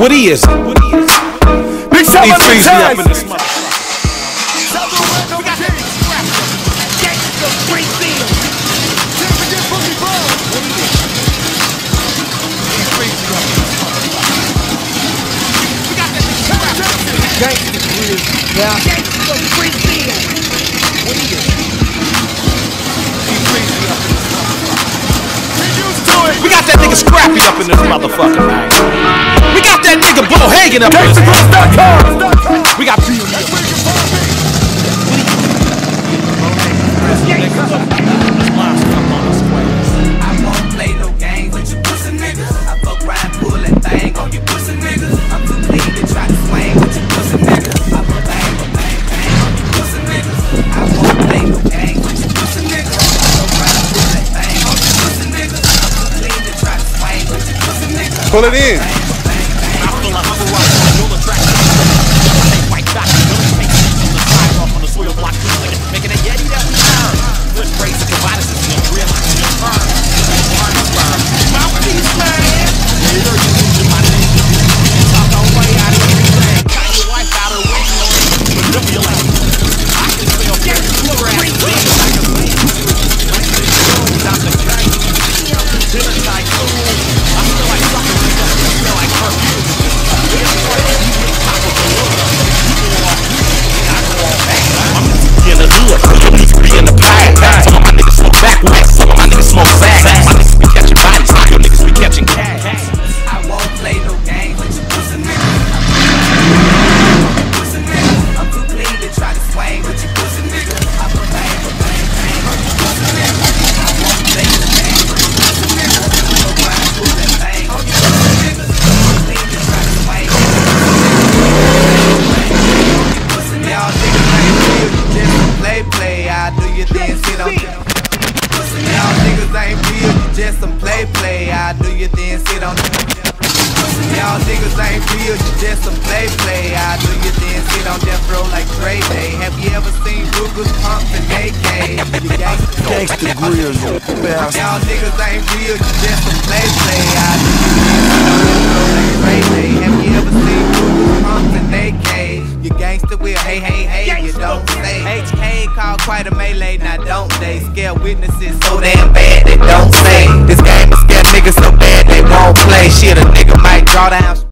What he is? Big Sean, He frees me up in this motherfucker. We got that nigga Scrappy up in this motherfucker, man. We got that nigga Bo Hagen up in this motherfucker. We got I won't play no games with you pussy niggas. I fuck ride, pull that thing on you pussy niggas. I'm too clean to try to swing with you pussy niggas. I put bang on you pussy niggas. I won't play no games with you pussy niggas. I fuck ride, pull that thing on you pussy niggas. I'm too clean to try to swing with you pussy niggas. Pull it in. Just some play, I do you then sit on. Y'all niggas ain't real, you just some play, I do you then sit on death row like Dre Day. Have you ever seen Ruger's pumps and AK? Gangsta Grill, you bastard. Y'all niggas ain't real, you just some play, I do you then sit on death row like Dre Day. Have you ever seen Ruger's pumps and AK? You gangsta will, hey, you don't say. HK called quite a melee, now don't they? Scare witnesses so damn bad they don't say. This game will scare niggas so bad they won't play. Shit, a nigga might draw down.